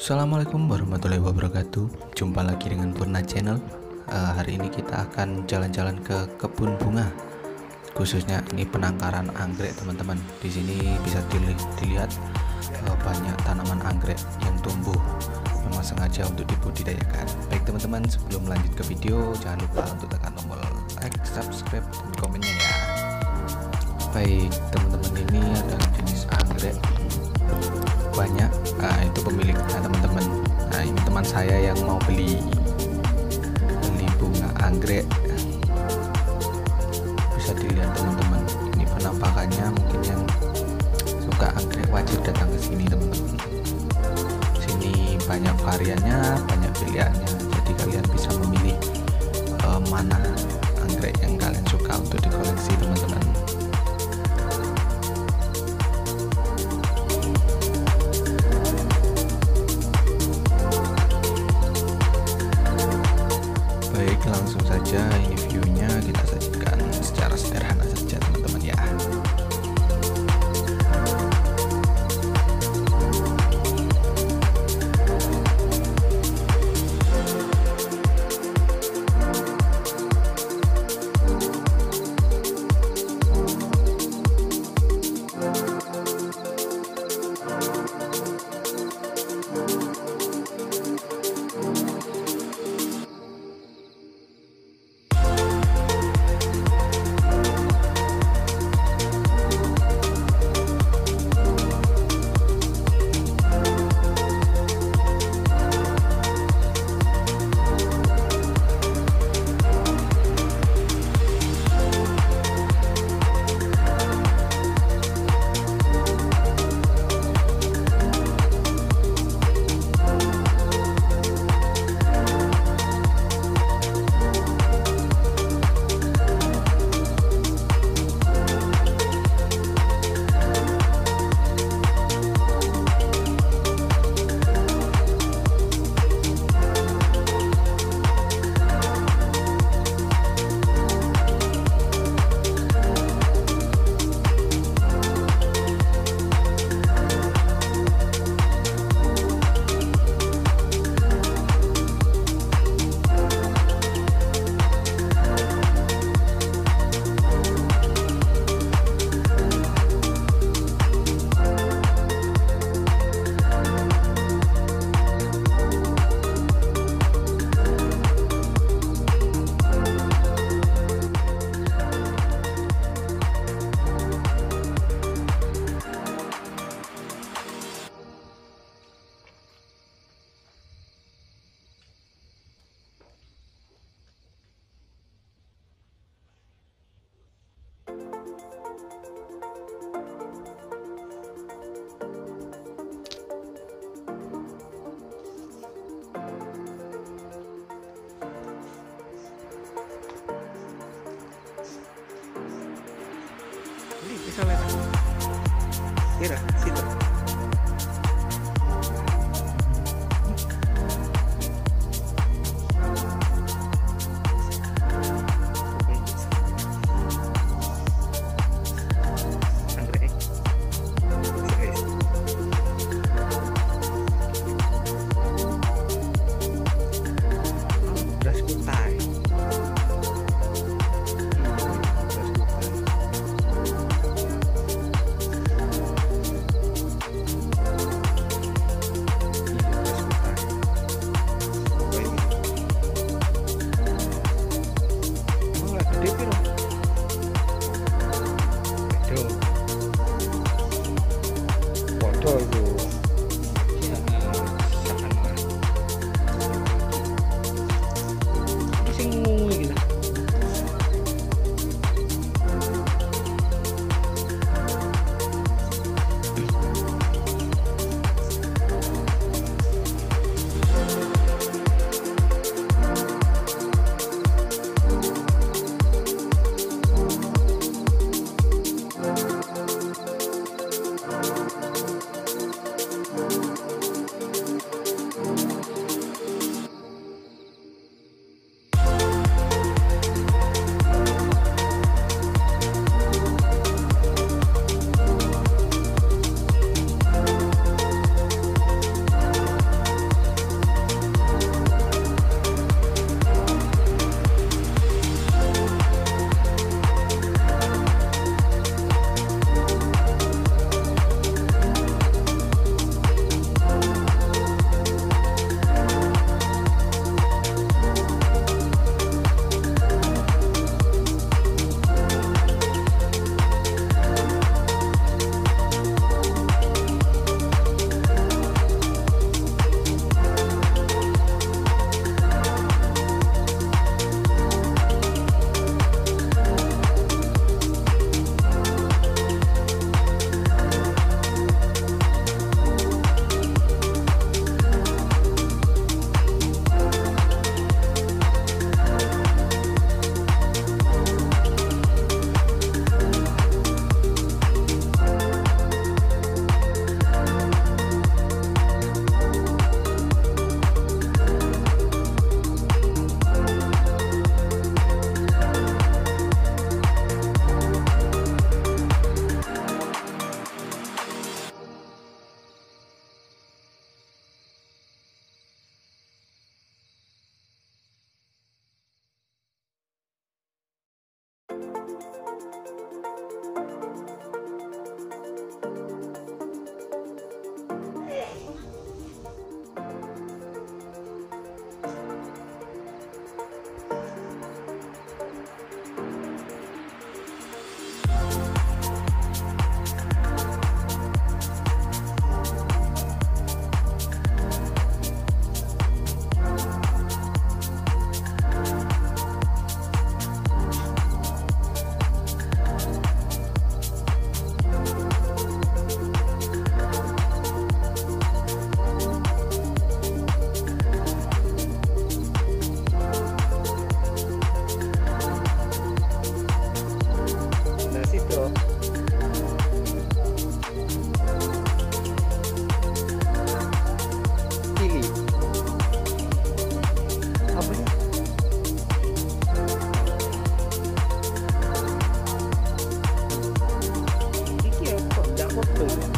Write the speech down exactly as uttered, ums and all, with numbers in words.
Assalamualaikum warahmatullahi wabarakatuh. Jumpa lagi dengan Purna Channel. Uh, hari ini kita akan jalan-jalan ke kebun bunga. Khususnya ini penangkaran anggrek, teman-teman. Di sini bisa dili- dilihat uh, banyak tanaman anggrek yang tumbuh. Memang sengaja untuk dibudidayakan. Baik teman-teman, sebelum lanjut ke video, jangan lupa untuk tekan tombol like, subscribe, dan komennya ya. Baik teman-teman, ini ada jenis anggrek banyak. Nah, itu pemiliknya teman-teman. Nah, ini teman saya yang mau beli beli bunga anggrek. Bisa dilihat teman-teman, ini penampakannya. Mungkin yang suka anggrek wajib datang ke sini teman-teman. Sini banyak variannya, banyak pilihannya, jadi kalian bisa memilih uh, mana anggrek yang kalian suka untuk dikoleksi teman-teman. Langsung saja, ini viewnya kita sajikan secara sederhana saja teman-teman ya. Ini bisa lihat. Kira situ. tuh.